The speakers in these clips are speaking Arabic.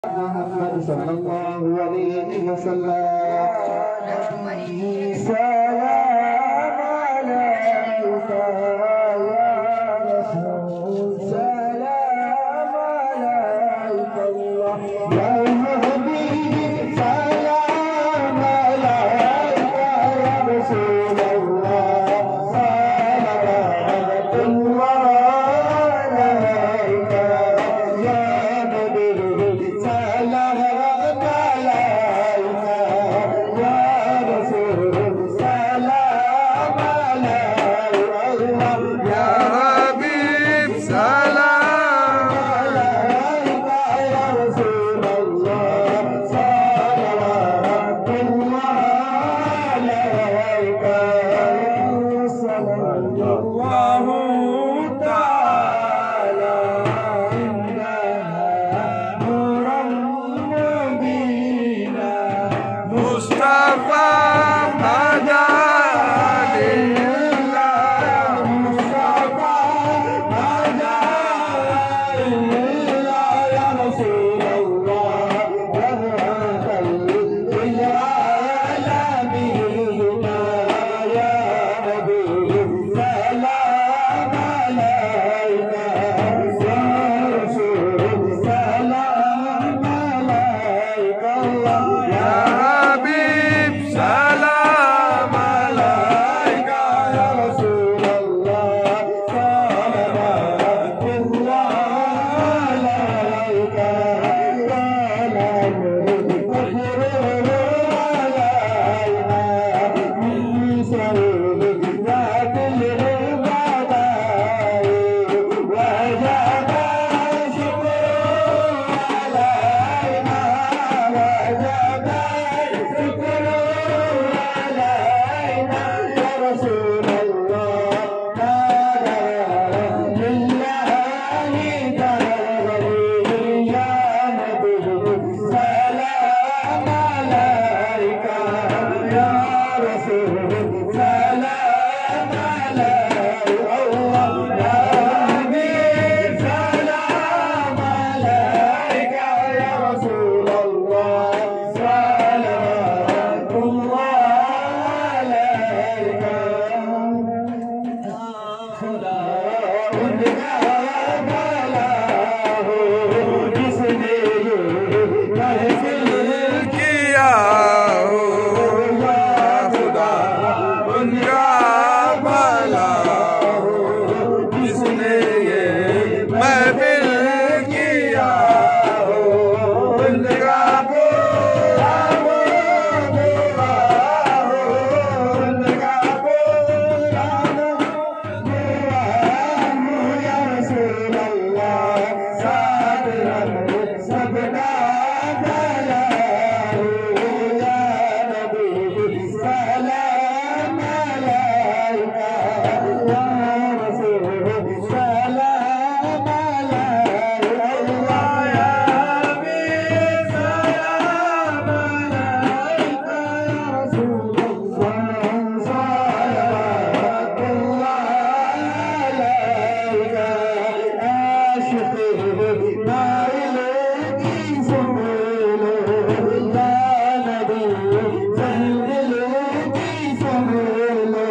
محمد صلى الله عليه وسلم سلام عليك يا رسول سلام عليك الله يا حبيبي سلام عليك يا رسول الله صلوات الله عليك يا نبي سلام عليك يا رسول سلام عليك يا حبيب سلام عليك يا رسول الله صلوات الله عليك صلى الله تعالى نورا مبينا مصطفى مدى لله مصطفى مدى لله يا رسول الله رحمة للعالمين يا نبي سلام عليك يا رسول سلام عليك الله يا حبيب سلام عليك يا رسول الله صلوات الله عليك رسول الله لله داري يا نبي سلام عليك يا رسول سلام عليك الله يا حبيب سلام عليك يا رسول الله صلوات الله عليك खुदा उनका भला हो जिसने ये महफिल किया हो या खुदा उनका भला हो जिसने ये महफिल किया हो उनका पूरा हो उनका पूरा या रसूल अल्लाह साथ सबका भला हो या नबी सलाम अलैका या रसूल सलाम अलैका या हबीब सलाम अलैका या रसूल सलावत अल्लाह अलैका आशिक़ नाइल की सुन लो या नबी जंगल की सुन लो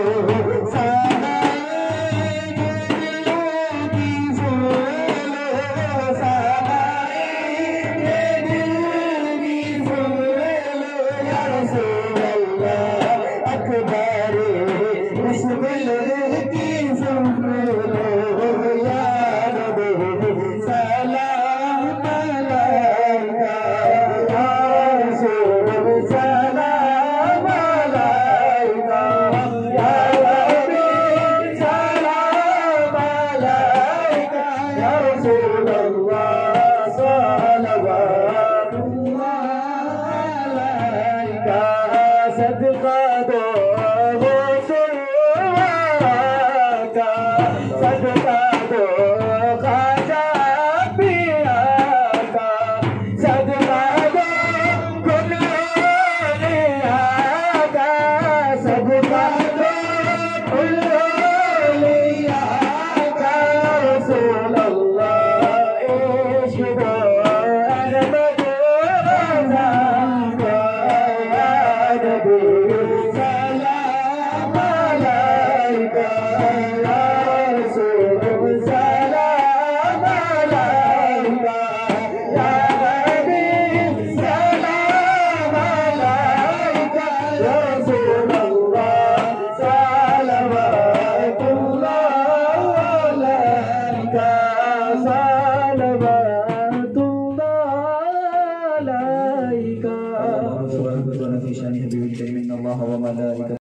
सानाए दिल की सुन लो सानाए दिल की सुन लो या रसूल अल्लाह अकबर बिस्मिल की सुन लो या नबी सलाम अलैका या रसूल सलाम अलैका या हबीब सलाम अलैका या रसूल अल्लाह सल्लल्लाहु अलैका सदका दो का सदका दो खाजा पिया का सदका दो कुलिया का सदका दो कुलिया का रसूल अल्लाह इश्क दो अहमद खुदा